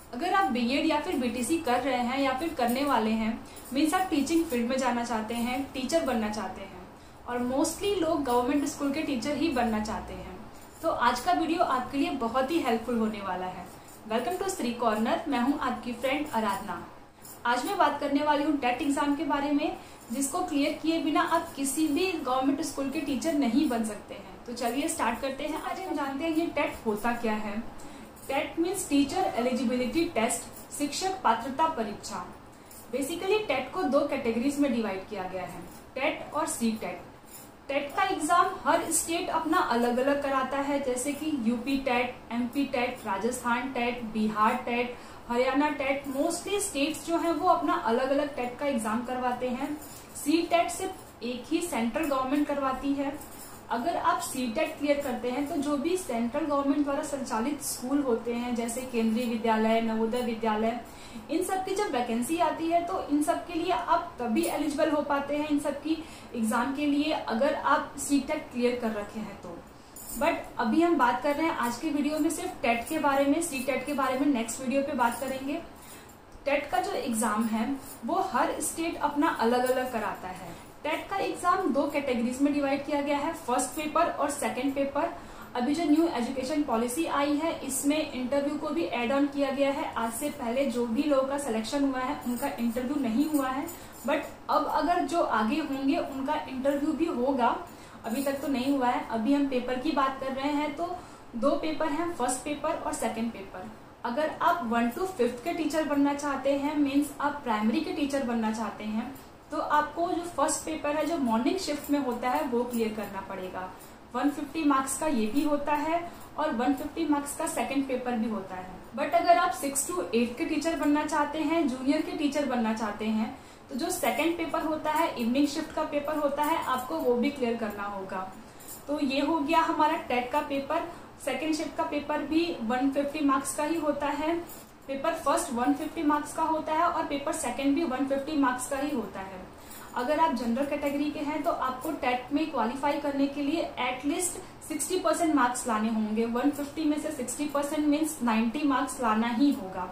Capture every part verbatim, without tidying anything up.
अगर आप बीएड या फिर बीटीसी कर रहे हैं या फिर करने वाले हैं, मीन्स आप टीचिंग फील्ड में जाना चाहते हैं, टीचर बनना चाहते हैं और मोस्टली लोग गवर्नमेंट स्कूल के टीचर ही बनना चाहते हैं, तो आज का वीडियो आपके लिए बहुत ही हेल्पफुल होने वाला है। Welcome to Shri corner. मैं हूं आपकी फ्रेंड आराधना। आज मैं बात करने वाली हूं टेट एग्जाम के बारे में, जिसको क्लियर किए बिना आप किसी भी गवर्नमेंट स्कूल के टीचर नहीं बन सकते हैं। तो चलिए स्टार्ट करते हैं। आज हम जानते हैं ये टेट होता क्या है। TET means teacher eligibility test, शिक्षक पात्रता परीक्षा। बेसिकली टेट को दो कैटेगरीज में डिवाइड किया गया है, टेट और सी टेट। टेट का एग्जाम हर स्टेट अपना अलग अलग कराता है, जैसे कि UP TET, MP TET, Rajasthan TET, Bihar TET, Haryana TET. Mostly states जो हैं वो अपना अलग अलग टेट का एग्जाम करवाते हैं। सी टेट सिर्फ एक ही सेंट्रल गवर्नमेंट करवाती है। अगर आप सी टेट क्लियर करते हैं तो जो भी सेंट्रल गवर्नमेंट द्वारा संचालित स्कूल होते हैं, जैसे केंद्रीय विद्यालय, नवोदय विद्यालय, इन सब की जब वैकेंसी आती है तो इन सब के लिए आप तभी एलिजिबल हो पाते हैं इन सब की एग्जाम के लिए, अगर आप सी टेट क्लियर कर रखे हैं तो। बट अभी हम बात कर रहे हैं आज के वीडियो में सिर्फ टेट के बारे में। सी टेट के बारे में नेक्स्ट वीडियो पे बात करेंगे। टेट का जो एग्जाम है वो हर स्टेट अपना अलग अलग कराता है। टेट का एग्जाम दो कैटेगरीज में डिवाइड किया गया है, फर्स्ट पेपर और सेकंड पेपर। अभी जो न्यू एजुकेशन पॉलिसी आई है इसमें इंटरव्यू को भी एड ऑन किया गया है। आज से पहले जो भी लोगों का सिलेक्शन हुआ है उनका इंटरव्यू नहीं हुआ है, बट अब अगर जो आगे होंगे उनका इंटरव्यू भी होगा। अभी तक तो नहीं हुआ है। अभी हम पेपर की बात कर रहे हैं तो दो पेपर हैं, फर्स्ट पेपर और सेकेंड पेपर। अगर आप वन टू फिफ्थ के टीचर बनना चाहते हैं, मीन्स आप प्राइमरी के टीचर बनना चाहते हैं, तो आपको जो फर्स्ट पेपर है जो मॉर्निंग शिफ्ट में होता है वो क्लियर करना पड़ेगा। एक सौ पचास मार्क्स का ये भी होता है और एक सौ पचास मार्क्स का सेकंड पेपर भी होता है। बट अगर आप सिक्स टू एट के टीचर बनना चाहते हैं, जूनियर के टीचर बनना चाहते हैं, तो जो सेकंड पेपर होता है, इवनिंग शिफ्ट का पेपर होता है, आपको वो भी क्लियर करना होगा। तो ये हो गया हमारा टेट का पेपर। सेकंड शिफ्ट का पेपर भी एक सौ पचास मार्क्स का ही होता है। पेपर फर्स्ट एक सौ पचास मार्क्स का होता है और पेपर सेकंड भी एक सौ पचास मार्क्स का ही होता है। अगर आप जनरल कैटेगरी के हैं तो आपको टेट में क्वालिफाई करने के लिए एटलीस्ट साठ परसेंट मार्क्स लाने होंगे। एक सौ पचास में से साठ परसेंट मीन्स नब्बे मार्क्स लाना ही होगा।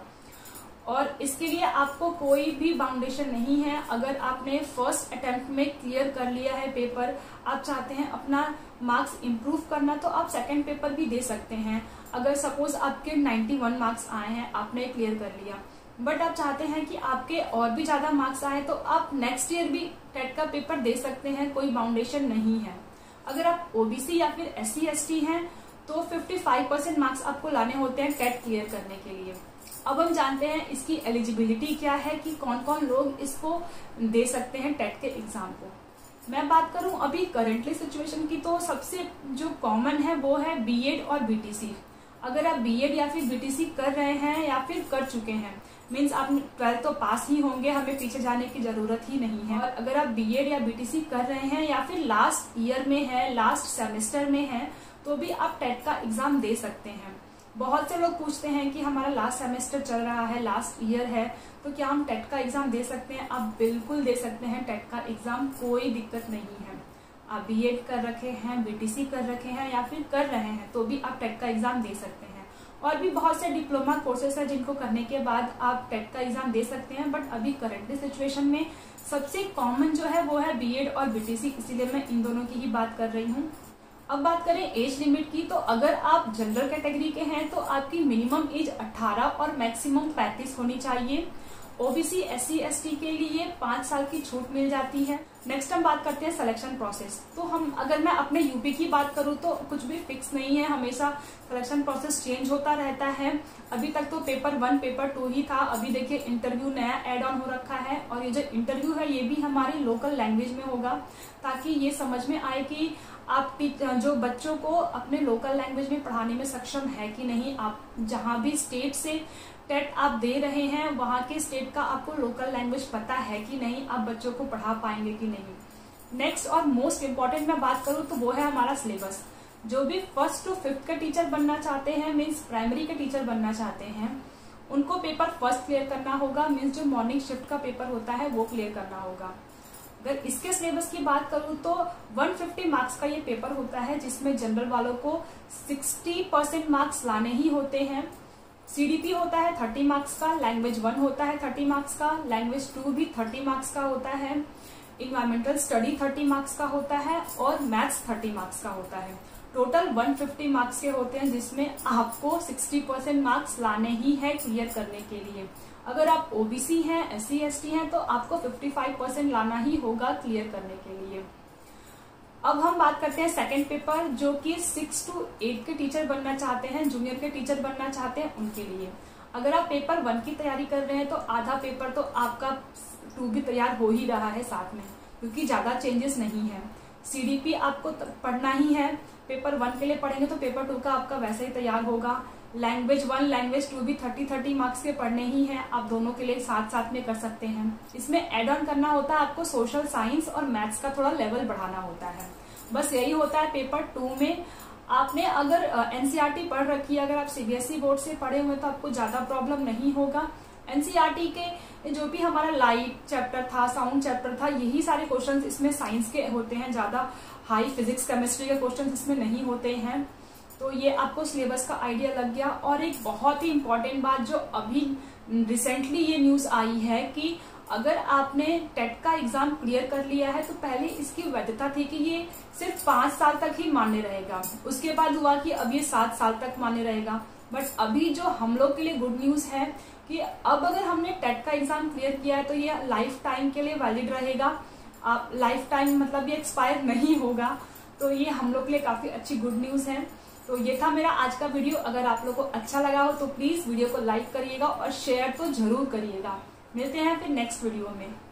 और इसके लिए आपको कोई भी बाउंडेशन नहीं है। अगर आपने फर्स्ट अटेम्प्ट में क्लियर कर लिया है पेपर, आप चाहते हैं अपना मार्क्स इम्प्रूव करना, तो आप सेकंड पेपर भी दे सकते हैं। अगर सपोज आपके इक्यानवे मार्क्स आए हैं, आपने क्लियर कर लिया, बट आप चाहते हैं कि आपके और भी ज्यादा मार्क्स आए, तो आप नेक्स्ट ईयर भी टेट का पेपर दे सकते हैं, कोई बाउंडेशन नहीं है। अगर आप ओबीसी या फिर एस सी एस टी हैं तो पचपन परसेंट मार्क्स आपको लाने होते हैं टेट क्लियर करने के लिए। अब हम जानते हैं इसकी एलिजिबिलिटी क्या है, कि कौन कौन लोग इसको दे सकते हैं टेट के एग्जाम को। मैं बात करूं अभी करंटली सिचुएशन की, तो सबसे जो कॉमन है वो है बीएड और बीटीसी। अगर आप बीएड या फिर बीटीसी कर रहे हैं या फिर कर चुके हैं, मीन्स आप ट्वेल्थ तो पास ही होंगे, हमें पीछे जाने की जरूरत ही नहीं है। और अगर आप बीएड या बीटीसी कर रहे हैं या फिर लास्ट ईयर में है, लास्ट सेमेस्टर में है, तो भी आप टेट का एग्जाम दे सकते हैं। बहुत से लोग पूछते हैं कि हमारा लास्ट सेमेस्टर चल रहा है, लास्ट ईयर है, तो क्या हम टेट का एग्जाम दे सकते हैं? आप बिल्कुल दे सकते हैं टेट का एग्जाम, कोई दिक्कत नहीं है। आप बीएड कर रखे हैं, बीटीसी कर रखे हैं या फिर कर रहे हैं, तो भी आप टेट का एग्जाम दे सकते हैं। और भी बहुत से डिप्लोमा कोर्सेस है जिनको करने के बाद आप टेट का एग्जाम दे सकते हैं। बट अभी करंटली सिचुएशन में सबसे कॉमन जो है वो है बीएड और बीटीसी, इसीलिए मैं इन दोनों की ही बात कर रही हूँ। अब बात करें एज लिमिट की, तो अगर आप जनरल कैटेगरी के हैं तो आपकी मिनिमम एज अठारह और मैक्सिमम पैंतीस होनी चाहिए। ओबीसी, एससी, एसटी के लिए पांच साल की छूट मिल जाती है। नेक्स्ट हम बात करते हैं सिलेक्शन प्रोसेस। तो हम अगर मैं अपने यूपी की बात करूं तो कुछ भी फिक्स नहीं है, हमेशा सिलेक्शन प्रोसेस चेंज होता रहता है। अभी तक तो पेपर वन, पेपर टू ही था, अभी देखिए इंटरव्यू नया एड ऑन हो रखा है। और ये जो इंटरव्यू है ये भी हमारी लोकल लैंग्वेज में होगा, ताकि ये समझ में आए कि आप जो बच्चों को अपने लोकल लैंग्वेज में पढ़ाने में सक्षम है कि नहीं। आप जहां भी स्टेट से टेट आप दे रहे हैं वहां के स्टेट का आपको लोकल लैंग्वेज पता है कि नहीं, आप बच्चों को पढ़ा पाएंगे कि नहीं। नेक्स्ट और मोस्ट इम्पोर्टेंट मैं बात करूं तो वो है हमारा सिलेबस। जो भी फर्स्ट टू फिफ्थ के टीचर बनना चाहते हैं, मीन्स प्राइमरी के टीचर बनना चाहते हैं, उनको पेपर फर्स्ट क्लियर करना होगा। मीन्स जो मॉर्निंग शिफ्ट का पेपर होता है वो क्लियर करना होगा। अगर इसके सिलेबस की बात करूं तो एक सौ पचास मार्क्स का ये पेपर होता है, जिसमें जनरल वालों को साठ परसेंट मार्क्स लाने ही होते हैं। सीडीपी होता है थर्टी मार्क्स का, लैंग्वेज वन होता है थर्टी मार्क्स का, लैंग्वेज टू भी थर्टी मार्क्स का होता है, इन्वायरमेंटल स्टडी थर्टी मार्क्स का होता है और मैथ्स थर्टी मार्क्स का होता है। टोटल वन फिफ्टी मार्क्स के होते हैं, जिसमें आपको सिक्सटी परसेंट मार्क्स लाने ही है क्लियर करने के लिए। अगर आप ओबीसी हैं, एससी एसटी हैं, तो आपको फिफ्टी फाइव परसेंट लाना ही होगा क्लियर करने के लिए। अब हम बात करते हैं सेकंड पेपर, जो कि सिक्स टू एट के टीचर बनना चाहते हैं, जूनियर के टीचर बनना चाहते हैं, उनके लिए। अगर आप पेपर वन की तैयारी कर रहे हैं तो आधा पेपर तो आपका टू भी तैयार हो ही रहा है साथ में, क्योंकि ज्यादा चेंजेस नहीं है। सीडीपी आपको पढ़ना ही है, पेपर वन के लिए पढ़ेंगे तो पेपर टू का आपका वैसे ही तैयार होगा। लैंग्वेज वन लैंग्वेज टू भी थर्टी थर्टी मार्क्स के पढ़ने ही हैं, आप दोनों के लिए साथ साथ में कर सकते हैं। इसमें एड ऑन करना होता है आपको सोशल साइंस और मैथ्स का थोड़ा लेवल बढ़ाना होता है, बस यही होता है। पेपर टू में आपने अगर एनसीईआरटी पढ़ रखी है, अगर आप सीबीएसई बोर्ड से पढ़े हुए तो आपको ज्यादा प्रॉब्लम नहीं होगा। एनसीईआरटी के जो भी हमारा लाइट चैप्टर था, साउंड चैप्टर था, यही सारे क्वेश्चंस इसमें साइंस के होते हैं, ज्यादा हाई फिजिक्स केमिस्ट्री के क्वेश्चंस इसमें नहीं होते हैं। तो ये आपको सिलेबस का आइडिया लग गया। और एक बहुत ही इंपॉर्टेंट बात जो अभी रिसेंटली ये न्यूज आई है कि अगर आपने टेट का एग्जाम क्लियर कर लिया है तो पहले इसकी वैधता थी कि ये सिर्फ पांच साल तक ही मान्य रहेगा, उसके बाद हुआ कि अब ये सात साल तक मान्य रहेगा। बट अभी जो हम लोग के लिए गुड न्यूज है कि अब अगर हमने टेट का एग्जाम क्लियर किया है तो ये लाइफ टाइम के लिए वैलिड रहेगा। आप लाइफ टाइम मतलब ये एक्सपायर नहीं होगा, तो ये हम लोग के लिए काफी अच्छी गुड न्यूज है। तो ये था मेरा आज का वीडियो। अगर आप लोग को अच्छा लगा हो तो प्लीज वीडियो को लाइक करिएगा और शेयर तो जरूर करिएगा। मिलते हैं फिर नेक्स्ट वीडियो में।